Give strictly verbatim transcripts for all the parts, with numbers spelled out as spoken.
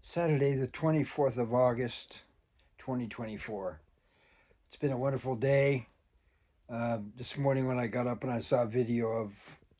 Saturday, the twenty-fourth of August, twenty twenty-four. It's been a wonderful day. Uh, this morning when I got up and I saw a video of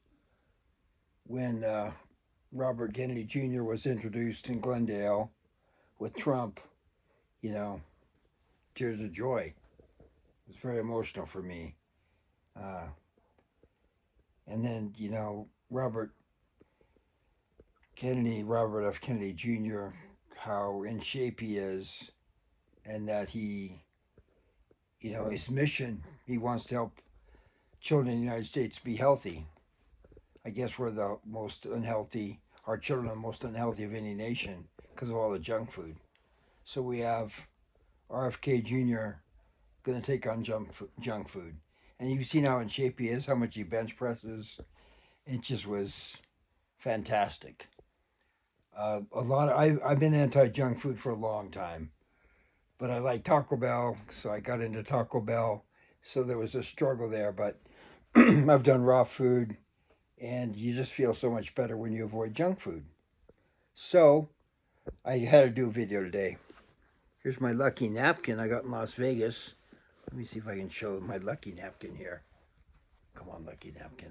when uh, Robert Kennedy Junior was introduced in Glendale with Trump, you know, tears of joy. It was very emotional for me. Uh, and then, you know, Robert Kennedy, Robert F. Kennedy Junior, how in shape he is, and that he, you know, his mission, he wants to help children in the United States be healthy. I guess we're the most unhealthy, our children are the most unhealthy of any nation because of all the junk food. So we have R F K Junior going to take on junk, junk food. And you've seen how in shape he is, how much he bench presses. It just was fantastic. Uh, a lot of, I, I've been anti-junk food for a long time, but I like Taco Bell, so I got into Taco Bell. So there was a struggle there, but I've done raw food, and you just feel so much better when you avoid junk food. So I had to do a video today. Here's my lucky napkin I got in Las Vegas. Let me see if I can show my lucky napkin here. Come on, lucky napkin.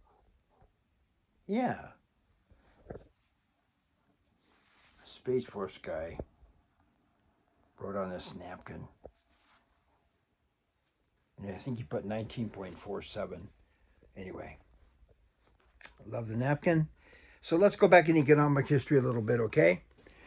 Yeah. Space Force guy wrote on this napkin. And I think he put nineteen point four seven. Anyway, I love the napkin. So let's go back in economic history a little bit, okay?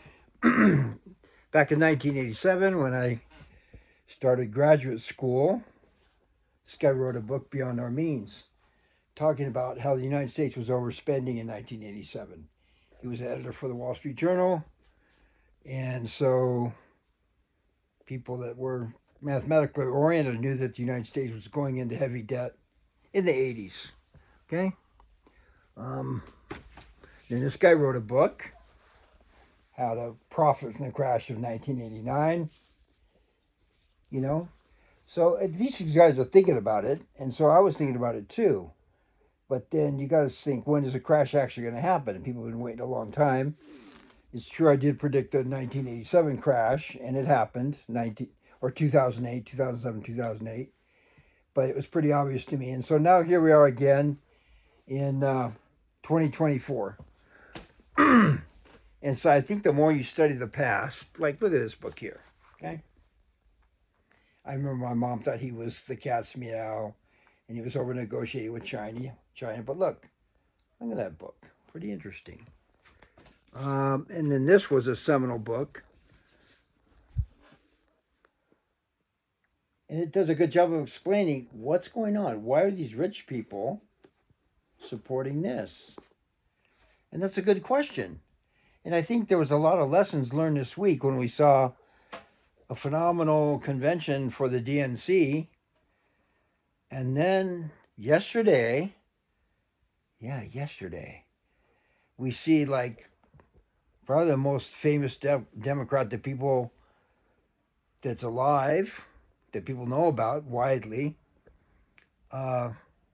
Back in nineteen eighty-seven, when I started graduate school, this guy wrote a book, Beyond Our Means, talking about how the United States was overspending in nineteen eighty-seven. He was an editor for the Wall Street Journal, and so people that were mathematically oriented knew that the United States was going into heavy debt in the eighties, okay? Um, then this guy wrote a book, How to Profit from the Crash of nineteen eighty-nine, you know? So these guys are thinking about it, and so I was thinking about it too. But then you got to think, when is a crash actually going to happen? And people have been waiting a long time. It's true I did predict the nineteen eighty-seven crash, and it happened, nineteen or two thousand eight, two thousand seven, two thousand eight. But it was pretty obvious to me. And so now here we are again in uh, twenty twenty-four. And so I think the more you study the past, like look at this book here, okay? I remember my mom thought he was the cat's meow, and he was over negotiating with China. China, but look, look at that book, pretty interesting. Um, and then this was a seminal book, and it does a good job of explaining what's going on. Why are these rich people supporting this? And that's a good question. And I think there was a lot of lessons learned this week when we saw a phenomenal convention for the D N C. And then yesterday, yeah, yesterday, we see like probably the most famous de- Democrat that people, that's alive, that people know about widely, uh,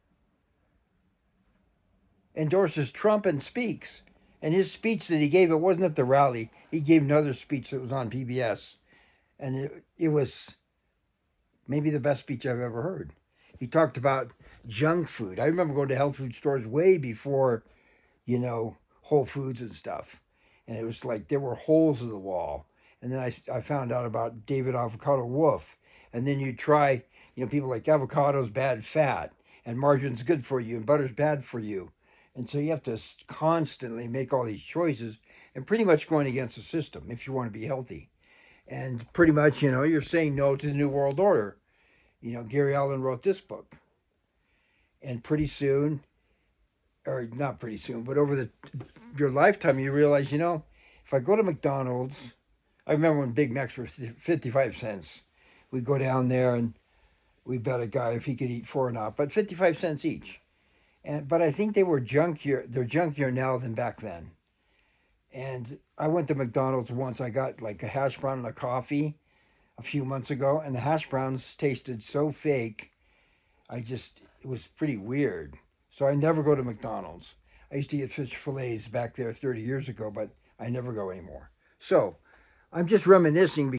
endorses Trump and speaks. And his speech that he gave, it wasn't at the rally. He gave another speech that was on P B S. And it, it was maybe the best speech I've ever heard. He talked about junk food. I remember going to health food stores way before, you know, Whole Foods and stuff. And it was like there were holes in the wall. And then I, I found out about David Avocado Wolf. And then you try, you know, people like avocado's bad fat, and margarine's good for you, and butter's bad for you. And so you have to constantly make all these choices and pretty much going against the system if you want to be healthy. And pretty much, you know, you're saying no to the New World Order. You know, Gary Allen wrote this book. And pretty soon, or not pretty soon, but over the your lifetime, you realize, you know, if I go to McDonald's, I remember when Big Macs were fifty-five cents. We'd go down there and we bet a guy if he could eat four or not, but fifty-five cents each. And but I think they were junkier, they're junkier now than back then. And I went to McDonald's once. I got like a hash brown and a coffee a few months ago, and the hash browns tasted so fake. I just, it was pretty weird. So I never go to McDonald's. I used to get fish fillets back there thirty years ago, but I never go anymore. So I'm just reminiscing